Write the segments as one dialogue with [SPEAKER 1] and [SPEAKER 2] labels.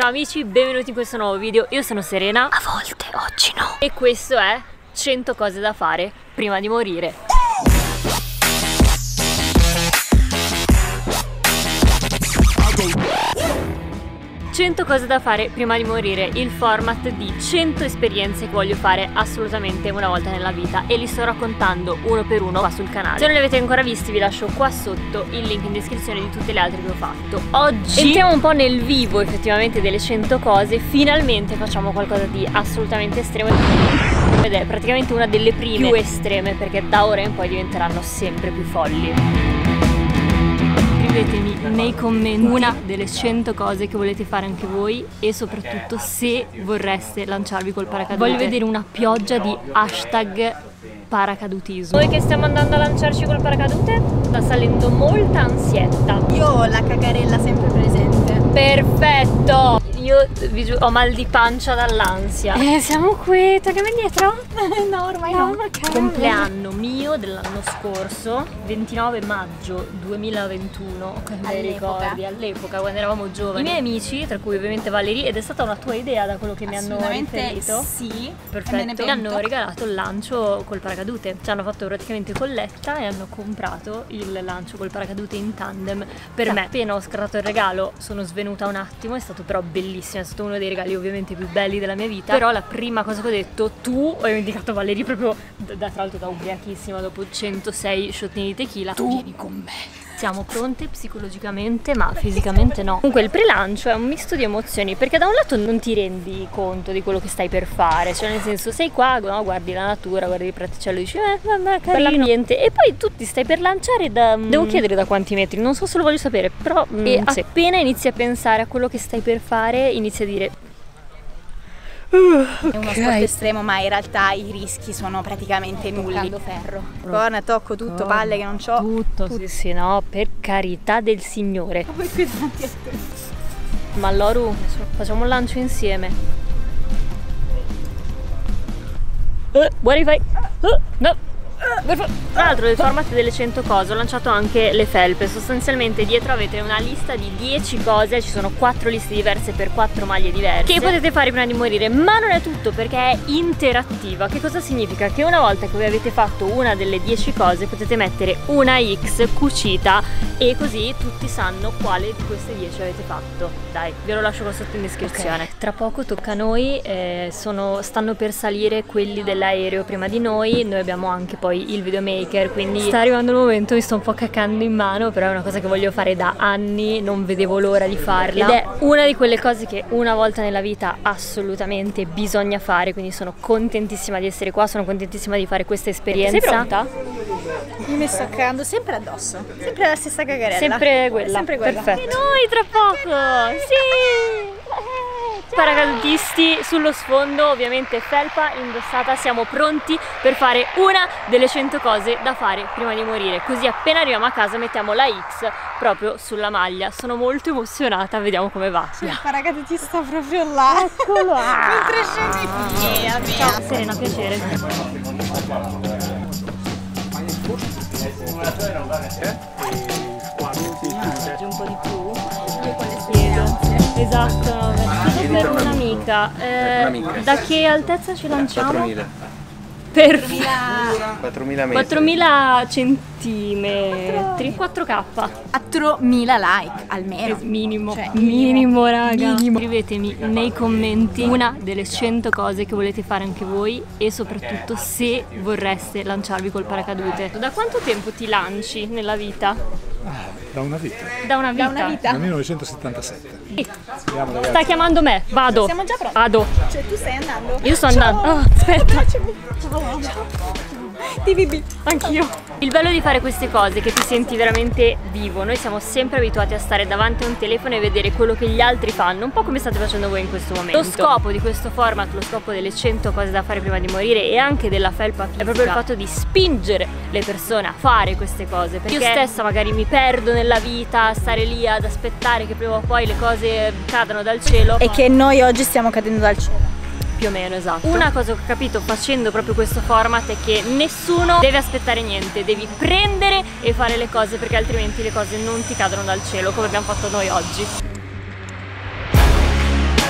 [SPEAKER 1] Ciao amici, benvenuti in questo nuovo video. Io sono Serena. A volte, oggi no. E questo è 100 cose da fare prima di morire. "100 cose da fare prima di morire", il format di 100 esperienze che voglio fare assolutamente una volta nella vita e li sto raccontando uno per uno qua sul canale. Se non li avete ancora visti vi lascio qua sotto il link in descrizione di tutte le altre che ho fatto. Oggi entriamo un po' nel vivo effettivamente delle 100 cose, finalmente facciamo qualcosa di assolutamente estremo ed è praticamente una delle prime più estreme, perché da ora in poi diventeranno sempre più folli. Scrivetemi nei commenti una delle 100 cose che volete fare anche voi e soprattutto se vorreste lanciarvi col paracadute. Voglio vedere una pioggia di hashtag paracadutismo. Noi che stiamo andando a lanciarci col paracadute sta salendo molta ansietta.
[SPEAKER 2] Io ho la cagarella sempre presente.
[SPEAKER 1] Perfetto! Io ho mal di pancia dall'ansia. Siamo qui, toccami indietro?
[SPEAKER 2] No, ormai no.
[SPEAKER 1] Compleanno mio dell'anno scorso, 29 maggio 2021, mi ricordi, all'epoca quando eravamo giovani. I miei amici, tra cui ovviamente Valerie, ed è stata una tua idea da quello che mi hanno riferito. Sì, perfetto. Mi hanno regalato il lancio col paracadute. Ci hanno fatto praticamente colletta e hanno comprato il lancio col paracadute in tandem per me. Appena ho scartato il regalo sono svenuta un attimo, è stato però bellissimo. È stato uno dei regali ovviamente più belli della mia vita. Però la prima cosa che ho detto, ho indicato Valerie proprio tra l'altro da ubriachissima dopo 106 shottini di tequila, tu vieni con me. Siamo pronte psicologicamente ma fisicamente no. Comunque il prelancio è un misto di emozioni, perché da un lato non ti rendi conto di quello che stai per fare, cioè nel senso sei qua, no, guardi la natura, guardi il praticello e dici vabbè, carino, l'ambiente, e poi tu ti stai per lanciare da devo chiedere da quanti metri, non so se lo voglio sapere, però sì. Appena inizi a pensare a quello che stai per fare inizi a dire
[SPEAKER 2] è uno sport estremo, ma in realtà i rischi sono praticamente nulli. Ferro. Corna, tocco tutto, palle che non c'ho.
[SPEAKER 1] Tutto. Sì, no, per carità del Signore. Ma Loru, facciamo un lancio insieme. What if I... No. Tra l'altro nel format delle 100 cose ho lanciato anche le felpe. Sostanzialmente dietro avete una lista di 10 cose, ci sono 4 liste diverse per 4 maglie diverse che potete fare prima di morire, ma non è tutto perché è interattiva. Che cosa significa? Che una volta che voi avete fatto una delle 10 cose potete mettere una X cucita e così tutti sanno quale di queste 10 avete fatto. Dai, ve lo lascio qua sotto in descrizione. Tra poco tocca a noi, stanno per salire quelli dell'aereo prima di noi, noi abbiamo anche poi il videomaker, quindi sta arrivando il momento, mi sto un po' cacando in mano, però è una cosa che voglio fare da anni, non vedevo l'ora di farla ed è una di quelle cose che una volta nella vita assolutamente bisogna fare, quindi sono contentissima di essere qua, sono contentissima di fare questa esperienza. Sei pronta?
[SPEAKER 2] Io mi sto cagando sempre addosso, sempre la stessa cagarella,
[SPEAKER 1] sempre quella, perfetto. E noi tra poco, sì! Paracadutisti sullo sfondo, ovviamente felpa indossata, siamo pronti per fare una delle 100 cose da fare prima di morire, così appena arriviamo a casa mettiamo la X proprio sulla maglia. Sono molto emozionata, vediamo come va.
[SPEAKER 2] Il paracadutista proprio là, eccolo, mentre scendi.
[SPEAKER 1] Ciao Serena, piacere. Un po' di più esatto, no, per un'amica. Da che altezza ci lanciamo?
[SPEAKER 3] 4.000.
[SPEAKER 1] Per
[SPEAKER 3] 4.000 metri.
[SPEAKER 1] 4.000 centimetri. 4K.
[SPEAKER 2] 4.000 like almeno.
[SPEAKER 1] Minimo.
[SPEAKER 2] Cioè,
[SPEAKER 1] minimo raga. Scrivetemi nei commenti una delle 100 cose che volete fare anche voi e soprattutto se vorreste lanciarvi col paracadute. Da quanto tempo ti lanci nella vita?
[SPEAKER 4] Da una vita.
[SPEAKER 1] Da una vita?
[SPEAKER 4] Dal 1977.
[SPEAKER 1] Sì. Sta chiamando me, vado.
[SPEAKER 2] Siamo già pronti.
[SPEAKER 1] Vado.
[SPEAKER 2] Cioè tu stai andando?
[SPEAKER 1] Io sto andando. Oh, aspetta.
[SPEAKER 2] Ciao. TVB.
[SPEAKER 1] Anch'io. Il bello di fare queste cose è che ti senti veramente vivo. Noi siamo sempre abituati a stare davanti a un telefono e vedere quello che gli altri fanno, un po' come state facendo voi in questo momento. Lo scopo di questo format, lo scopo delle 100 cose da fare prima di morire e anche della felpa fisica è proprio il fatto di spingere le persone a fare queste cose, perché io stessa magari mi perdo nella vita a stare lì ad aspettare che prima o poi le cose cadano dal cielo.
[SPEAKER 2] E che noi oggi stiamo cadendo dal cielo.
[SPEAKER 1] Più o meno, esatto. Una cosa che ho capito facendo proprio questo format è che nessuno deve aspettare niente, devi prendere e fare le cose, perché altrimenti le cose non ti cadono dal cielo come abbiamo fatto noi oggi.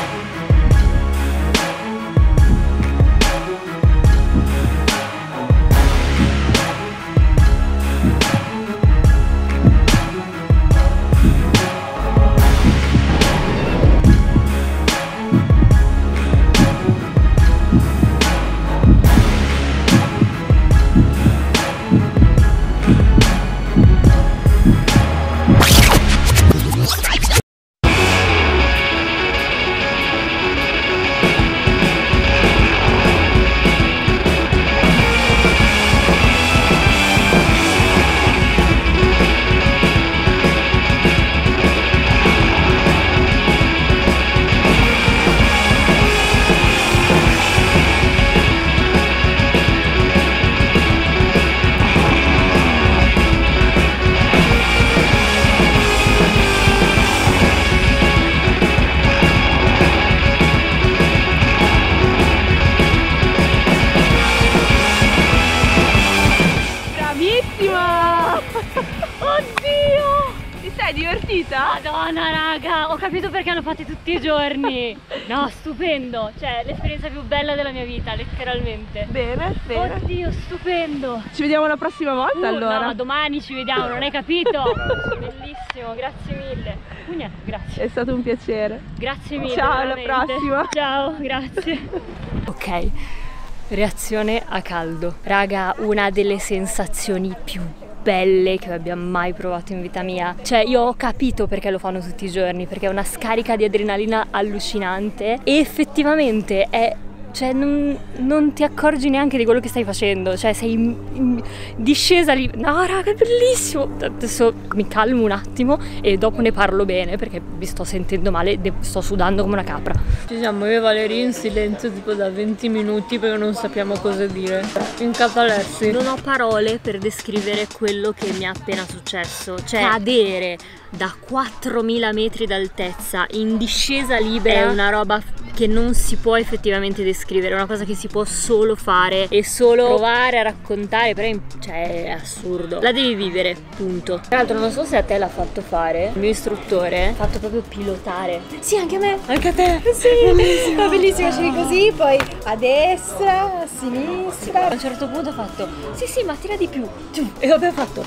[SPEAKER 1] Madonna raga, ho capito perché hanno fatti tutti i giorni. No, stupendo, cioè l'esperienza più bella della mia vita, letteralmente.
[SPEAKER 5] Bene, bene.
[SPEAKER 1] Oddio, stupendo.
[SPEAKER 5] Ci vediamo la prossima volta allora.
[SPEAKER 1] No, domani ci vediamo, non hai capito? Bellissimo, grazie mille. Pugnetta, grazie.
[SPEAKER 5] È stato un piacere.
[SPEAKER 1] Grazie mille.
[SPEAKER 5] Ciao,
[SPEAKER 1] veramente.
[SPEAKER 5] alla prossima.
[SPEAKER 1] Ciao, grazie. Ok, reazione a caldo. Raga, una delle sensazioni più belle che abbia mai provato in vita mia. Cioè io ho capito perché lo fanno tutti i giorni, perché è una scarica di adrenalina allucinante e effettivamente è... Cioè non ti accorgi neanche di quello che stai facendo, cioè sei in discesa lì. No raga, è bellissimo. Adesso mi calmo un attimo e dopo ne parlo bene perché mi sto sentendo male, sto sudando come una capra. Ci siamo io e Valeria in silenzio tipo da 20 minuti perché non sappiamo cosa dire. In catalessi. Non ho parole per descrivere quello che mi è appena successo. Cioè cadere da 4000 metri d'altezza in discesa libera è una roba che non si può effettivamente descrivere, è una cosa che si può solo fare e solo provare a raccontare, però cioè, è assurdo. La devi vivere, punto. Tra l'altro non so se a te l'ha fatto fare, il mio istruttore ha fatto proprio pilotare.
[SPEAKER 2] Sì, anche a me.
[SPEAKER 1] Anche a te?
[SPEAKER 2] Sì, bellissimo. Bellissimo, facevi così, poi a destra, a sinistra.
[SPEAKER 1] A un certo punto ha fatto, sì, ma tira di più. E abbiamo fatto.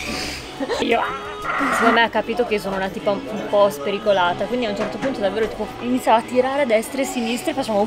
[SPEAKER 1] Io... Secondo me ha capito che sono una tipa un po' spericolata, quindi a un certo punto davvero tipo iniziava a tirare a destra e a sinistra e facciamo...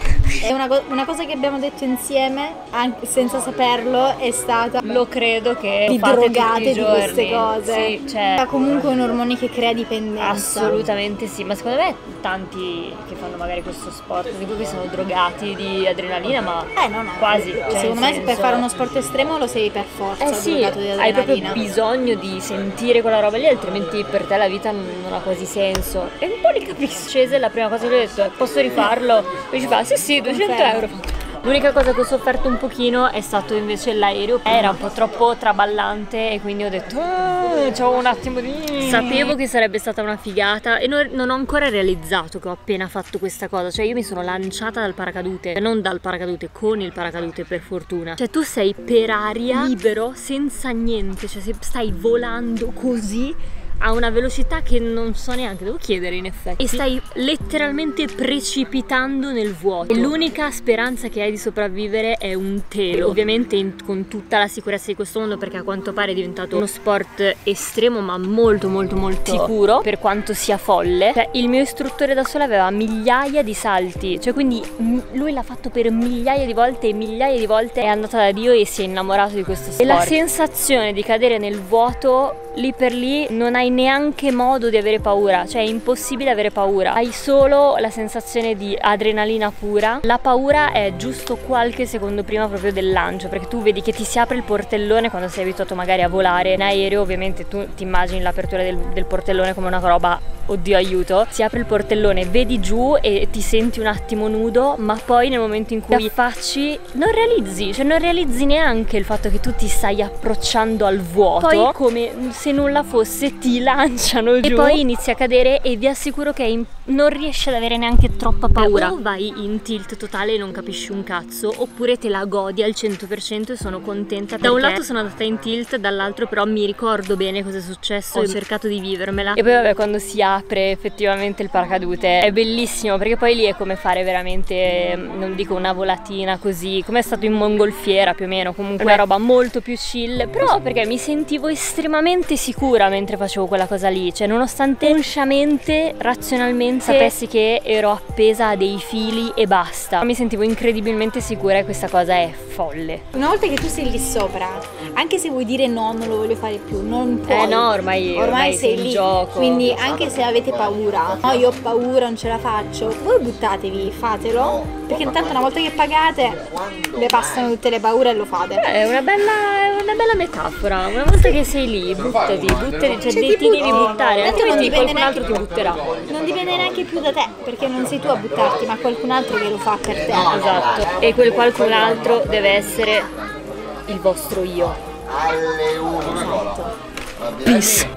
[SPEAKER 2] È una cosa che abbiamo detto insieme, anche senza saperlo, è stata...
[SPEAKER 1] Lo credo che
[SPEAKER 2] vi
[SPEAKER 1] fate
[SPEAKER 2] drogate
[SPEAKER 1] tutti i
[SPEAKER 2] di
[SPEAKER 1] giorni.
[SPEAKER 2] queste cose.
[SPEAKER 1] Sì, cioè...
[SPEAKER 2] È comunque un ormone che crea dipendenza.
[SPEAKER 1] Assolutamente sì, ma secondo me tanti che fanno magari questo sport dico che sono drogati di adrenalina, ma
[SPEAKER 2] no.
[SPEAKER 1] quasi. Cioè,
[SPEAKER 2] secondo me per fare uno sport estremo lo sei per forza
[SPEAKER 1] sì,
[SPEAKER 2] drogato di adrenalina.
[SPEAKER 1] hai proprio bisogno di sentire quella roba lì, altrimenti per te la vita non ha quasi senso. E un po' li capisco. Scese, la prima cosa che gli ho detto è posso rifarlo? E ci fa sì 200 euro. L'unica cosa che ho sofferto un pochino è stato invece l'aereo, era un po' troppo traballante e quindi ho detto c'ho un attimo di... Sapevo che sarebbe stata una figata e non ho ancora realizzato che ho appena fatto questa cosa, cioè io mi sono lanciata dal paracadute, non dal paracadute, con il paracadute per fortuna. Cioè tu sei per aria, libero, senza niente, cioè se stai volando così a una velocità che non so neanche, devo chiedere in effetti, e stai letteralmente precipitando nel vuoto e l'unica speranza che hai di sopravvivere è un telo, ovviamente con tutta la sicurezza di questo mondo, perché a quanto pare è diventato uno sport estremo ma molto sicuro, per quanto sia folle. Cioè, il mio istruttore da solo aveva migliaia di salti, cioè quindi lui l'ha fatto per migliaia di volte e migliaia di volte è andata da Dio e si è innamorato di questo sport. E la sensazione di cadere nel vuoto lì per lì non hai neanche modo di avere paura, cioè è impossibile avere paura, hai solo la sensazione di adrenalina pura. La paura è giusto qualche secondo prima proprio del lancio, perché tu vedi che ti si apre il portellone quando sei abituato magari a volare in aereo, ovviamente tu ti immagini l'apertura del portellone come una roba, oddio aiuto, si apre il portellone, vedi giù e ti senti un attimo nudo, ma poi nel momento in cui ti affacci non realizzi neanche il fatto che tu ti stai approcciando al vuoto, poi come se nulla fosse ti lanciano giù e poi inizi a cadere e vi assicuro che non riesci ad avere neanche troppa paura. O vai in tilt totale e non capisci un cazzo, oppure te la godi al 100% e sono contenta perché da un lato sono andata in tilt, dall'altro però mi ricordo bene cosa è successo, ho cercato di vivermela. E poi vabbè, quando si apre effettivamente il paracadute è bellissimo, perché poi lì è come fare veramente, non dico una volatina così, come è stato in mongolfiera più o meno, comunque una roba molto più chill, però perché mi sentivo estremamente sicura mentre facevo quella cosa lì, cioè nonostante consciamente, razionalmente sapessi che ero appesa a dei fili e basta, mi sentivo incredibilmente sicura e questa cosa è folle.
[SPEAKER 2] Una volta che tu sei lì sopra, anche se vuoi dire no, non lo voglio fare più, non puoi.
[SPEAKER 1] No, ormai sei
[SPEAKER 2] lì,
[SPEAKER 1] in gioco.
[SPEAKER 2] Quindi anche se avete paura, no, io ho paura, non ce la faccio, voi buttatevi, fatelo, perché intanto una volta che pagate le passano tutte le paure e lo fate.
[SPEAKER 1] È una bella metafora, una volta che sei lì buttati, cioè ti devi buttare, altrimenti qualcun altro ti butterà.
[SPEAKER 2] Non dipende neanche più da te, perché non sei tu a buttarti, ma qualcun altro che lo fa per te.
[SPEAKER 1] Esatto, e quel qualcun altro deve essere il vostro io.
[SPEAKER 3] Alle 1.
[SPEAKER 1] Peace.